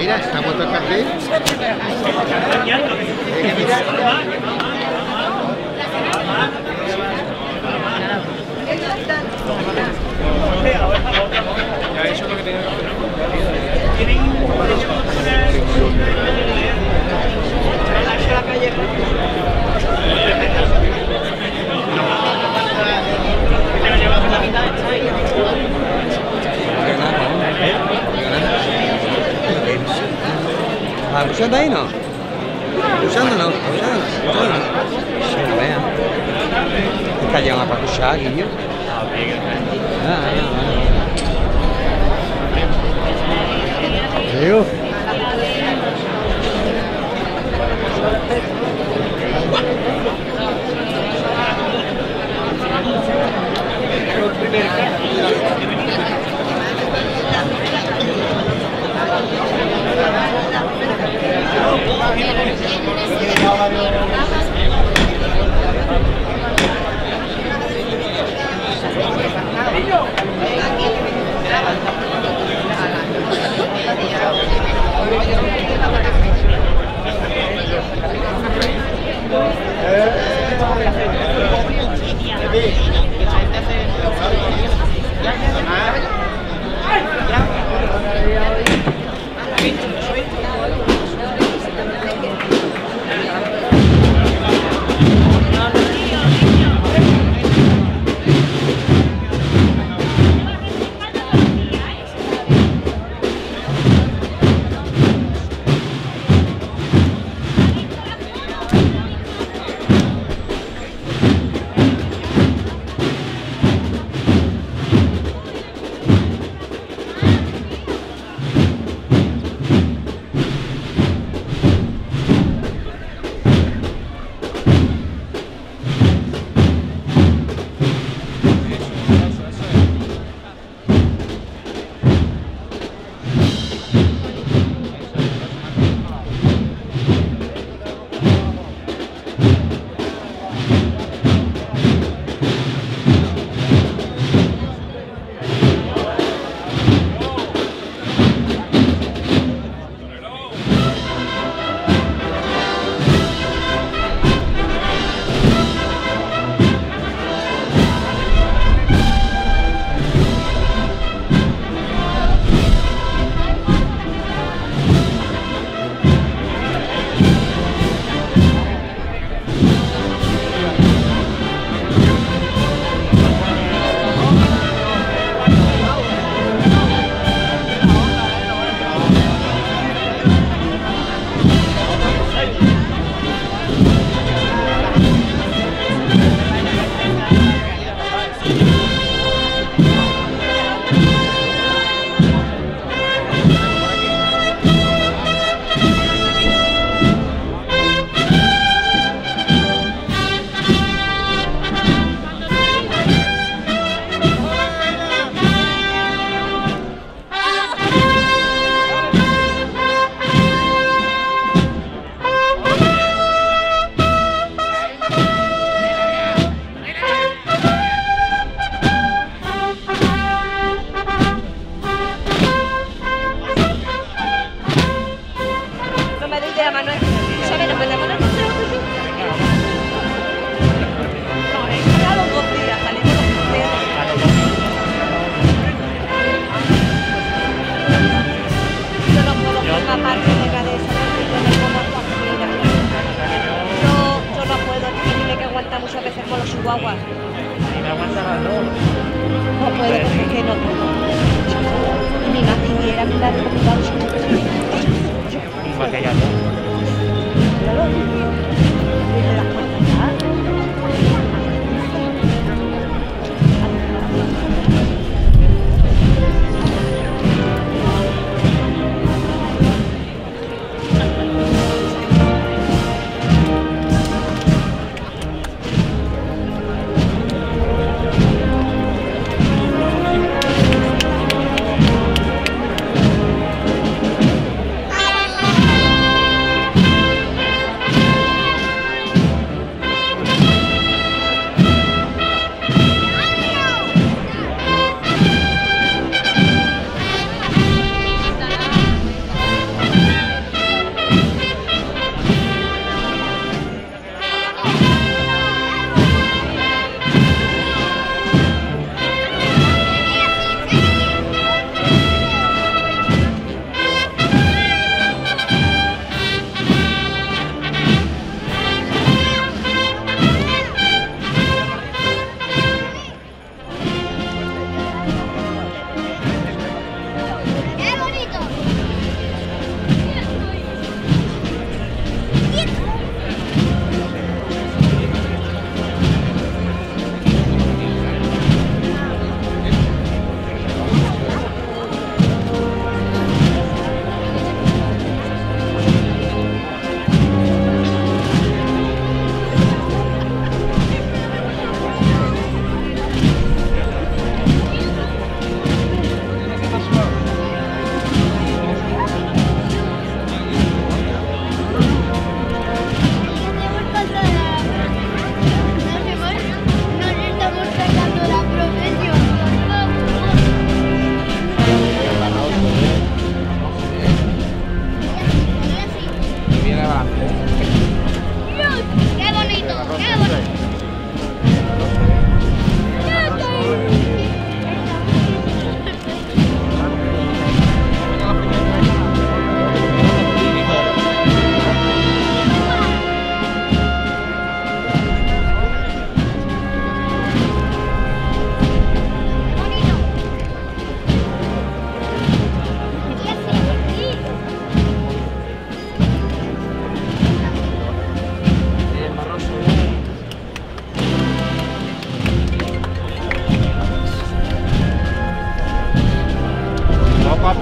mira, está puesto el cartel. Mira. Ya eso es lo que tenía que hacer. ¿Abusando ahí no? ¿Abusando no? ¿Abusando? Sí, no vea. Es que llegan a pacuchar, Guillo. Digo. Muchas veces con los chihuahuas. Y me aguanta las dos. No puedo porque es que no puedo. Mi madre quiera mirar el complicado. Igual que ella no.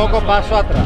poco paso atrás.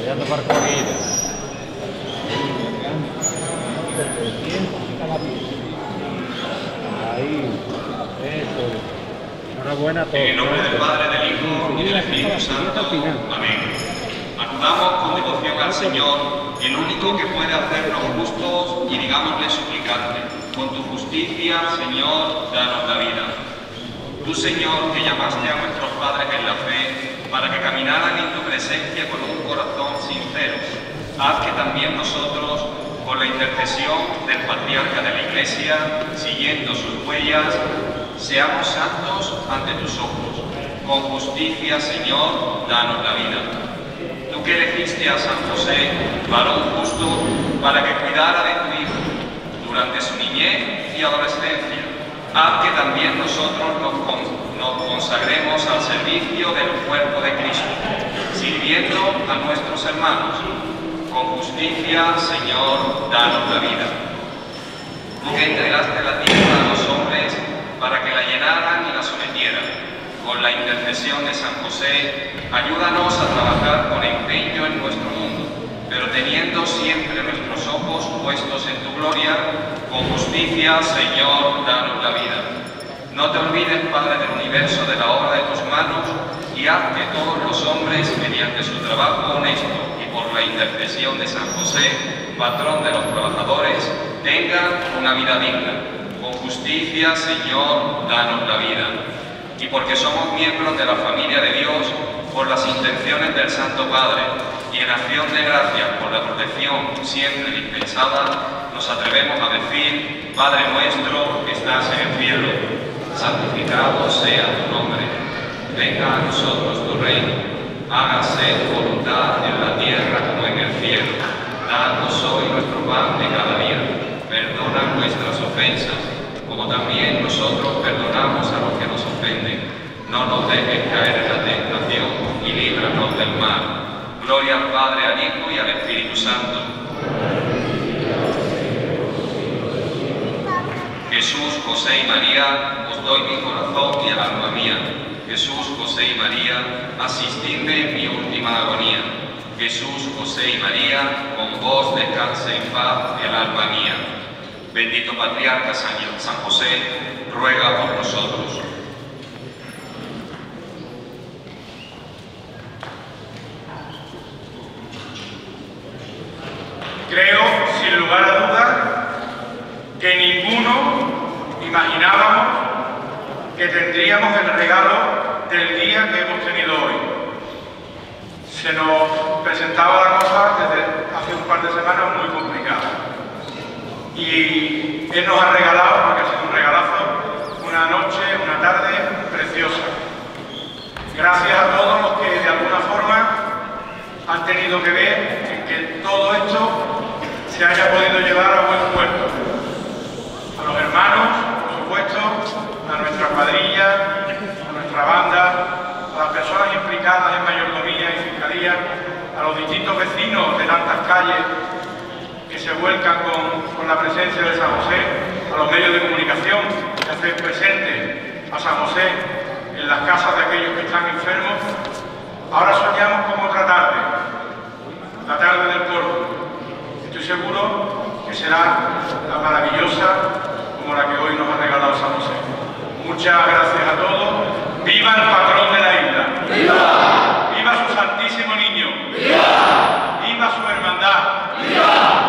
Apoyando para corrida. Ahí. Eso. Enhorabuena a todos. En el nombre del Padre, del Hijo y del Espíritu Santo. Amén. Acudamos con devoción al Señor, el único que puede hacernos justos, y digámosle suplicante: con tu justicia, Señor, danos la vida. Tú, Señor, que llamaste a nuestros padres en la fe para que caminaran en tu presencia con un corazón sincero, haz que también nosotros, con la intercesión del patriarca de la Iglesia, siguiendo sus huellas, seamos santos ante tus ojos. Con justicia, Señor, danos la vida. Tú que elegiste a San José, varón justo, para que cuidara de tu Hijo durante su niñez y adolescencia, haz que también nosotros nos consagremos al servicio del cuerpo de Cristo, sirviendo a nuestros hermanos. Con justicia, Señor, danos la vida. Tú que entregaste la tierra a los hombres para que la llenaran y la sometieran, con la intercesión de San José, ayúdanos a trabajar con empeño en nuestro mundo, pero teniendo siempre nuestros ojos puestos en tu gloria. Con justicia, Señor, danos la vida. No te olvides, Padre del universo, de la obra de tus manos, y haz que todos los hombres, mediante su trabajo honesto y por la intercesión de San José, patrón de los trabajadores, tengan una vida digna. Con justicia, Señor, danos la vida. Y porque somos miembros de la familia de Dios, por las intenciones del Santo Padre, y en acción de gracias por la protección siempre dispensada, nos atrevemos a decir: Padre nuestro que estás en el cielo, santificado sea tu nombre. Venga a nosotros tu reino. Hágase tu voluntad en la tierra como en el cielo. Danos hoy nuestro pan de cada día. Perdona nuestras ofensas, como también nosotros perdonamos a los que nos ofenden. No nos dejes caer en la tentación y líbranos del mal. Gloria al Padre, al Hijo y al Espíritu Santo. Jesús, José y María, os doy mi corazón y el alma mía. Jesús, José y María, asistidme en mi última agonía. Jesús, José y María, con vos descanse en paz el alma mía. Bendito Patriarca San José, ruega por nosotros. Creo, sin lugar a dudas, que ninguno imaginábamos que tendríamos el regalo del día que hemos tenido hoy. Se nos presentaba la cosa desde hace un par de semanas muy complicada. Y Él nos ha regalado, porque ha sido un regalazo, una noche, una tarde preciosa. Gracias a todos los que de alguna forma han tenido que ver en que todo esto se haya podido llevar a buen puerto. A los hermanos, por supuesto, a nuestra cuadrilla, a nuestra banda, a las personas implicadas en mayordomía y fiscalía, a los distintos vecinos de tantas calles que se vuelcan con la presencia de San José, a los medios de comunicación que hacen presente a San José en las casas de aquellos que están enfermos. Ahora soñamos con otra tarde, la tarde del pueblo. Estoy seguro que será la maravillosa como la que hoy nos ha regalado San José. Muchas gracias a todos. ¡Viva el patrón de la isla! ¡Viva! ¡Viva su Santísimo Niño! ¡Viva! ¡Viva su hermandad! ¡Viva!